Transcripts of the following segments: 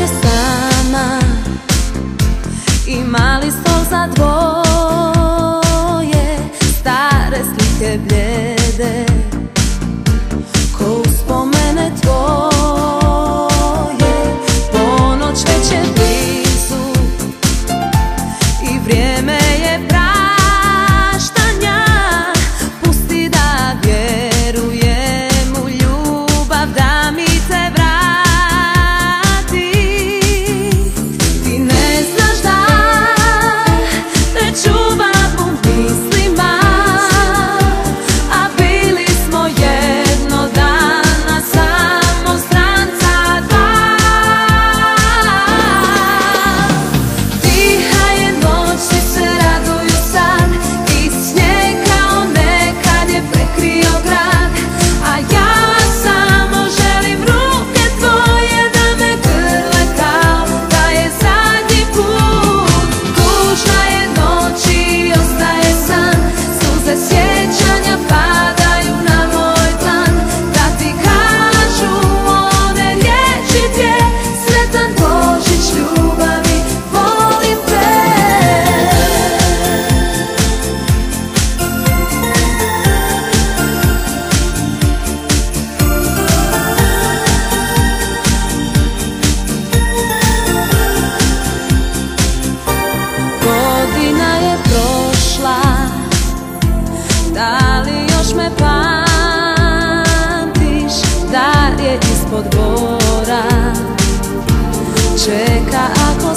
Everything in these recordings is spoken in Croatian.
večer sama i mali stol za dvoje, stare slike bljede ko uspomene tvoje. Ponoć već je blizu i vrijeme je praštanja. Pusti da vjerujem u ljubav, da mi te vrati. Ti ne znaš da te čuvam u mislima, a bili smo jedno dana samo stranca dva. Tiha je noć, svi se raduju sad i snijeg kao nekad je prekrio grad, a ja samo želim ruke tvoje da me grle kao da je zadnji put. Tužna je noć i ostaje san, suze sjećanja padaju na moj dlan, da ti kažu one riječi dvije: sretan Božić ljubavi, volim te. Godina je prošla, da li još me pamtiš? Dalje ispod gora čeka ako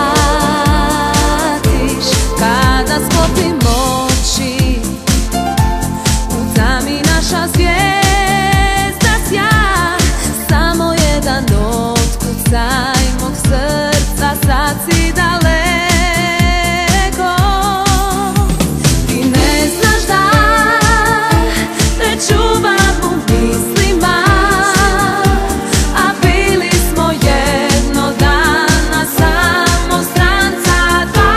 svratiš. Kada sklopim oči, u tami naša zvijezda sja, samo jedan otkucaj mog srca, sad si daleko. Ti ne znaš da te čuvam u mislima, a bili smo jedno dana samo stranca dva.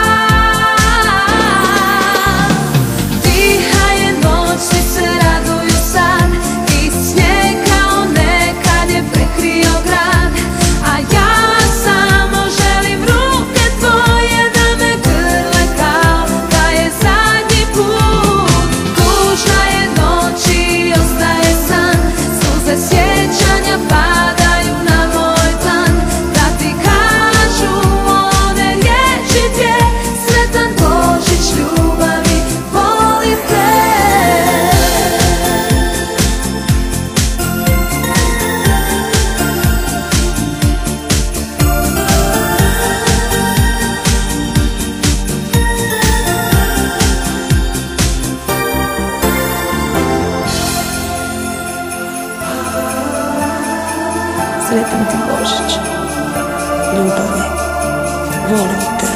Tiha je noć, svi se raduju sad i snijeg kao nekad je prekrio grad, a ja samo želim ruke tvoje da me grle kao da je zadnji put. Tužna je noć i ostaje san, suze sjećanja padaju na moj dlan, da ti kažu one riječi dvije: sretan Božić ljubavi, volim te. Sretan ti Božić ljubavi, volim te.